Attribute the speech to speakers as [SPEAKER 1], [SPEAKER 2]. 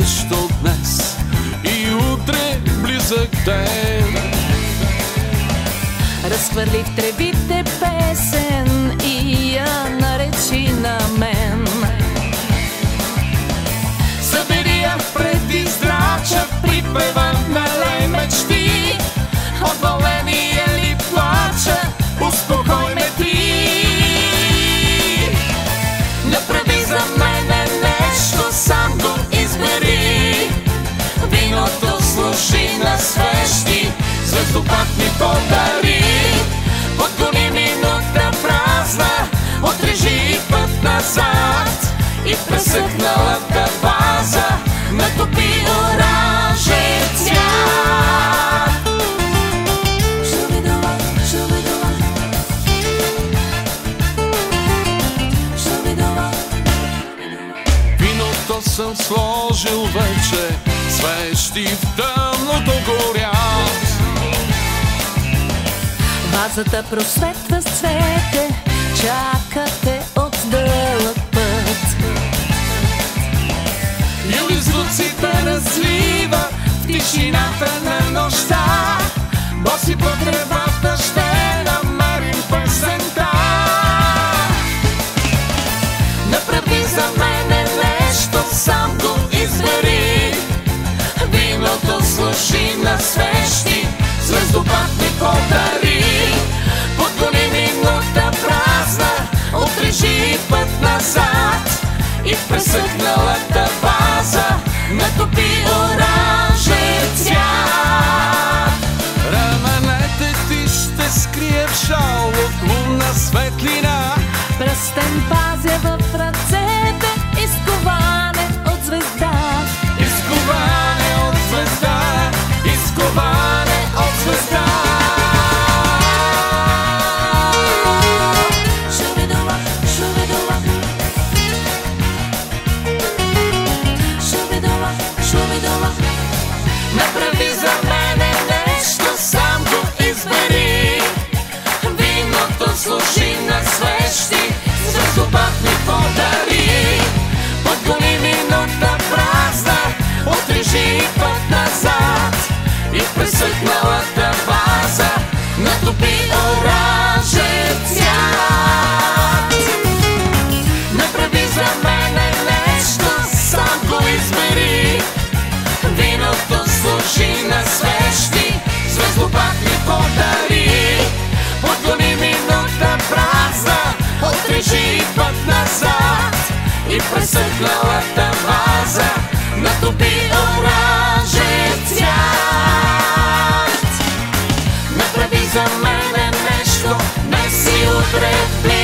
[SPEAKER 1] нещо днес и утре близък ден.
[SPEAKER 2] Разхвърли в тревите песен и я наречи на мен.
[SPEAKER 1] Събери я преди здрача, припева налей мечти. От вълнение ли плача, успокой ме ти. Направи за мене нещо, сам го избери. Виното служи на свещи, звездопад ми подари. Подгони минута празна, отрежи път назад и в пресъхналата база натопи оранжев цвят.
[SPEAKER 2] Шубидова, шубидова, шубидова.
[SPEAKER 1] Виното съм сложил вече, свещи в тъмното горят.
[SPEAKER 2] Вазата просветва с цвете, чакате от дълъг път.
[SPEAKER 1] Юли звуците разлива в тишината на нощта. Боси по тревата ще намерим песента. Направи за мене нещо, сам го избери. Виното служи на свещи, звездопад ми подари. Подгони минута празна, отрежи път назад и в пресъхналата база натопи оранжев цвят. Раменете ти ще скрие в шал от лунна светлина.
[SPEAKER 2] Пръстен пазя в ръцете, изковане от звезда.
[SPEAKER 1] Изковане от звезда, изковане от звезда.
[SPEAKER 2] Шубидова, шубидова, шубидова, шубидова.
[SPEAKER 1] Направи за мене нещо, сам го избери. Виното служи на свещи, звездопад ми подари. Подгони минута празна, отрежи път назад и в пресъхналата база натопи оранжев цвят. Направи за мене нещо, сам го избери. Виното служи на свещи, звездопад ми подари. Подгони минута празна, отрежи път назад и пресъхналата база натопи оранжев цвят. Направи за мене нещо, днес и утре.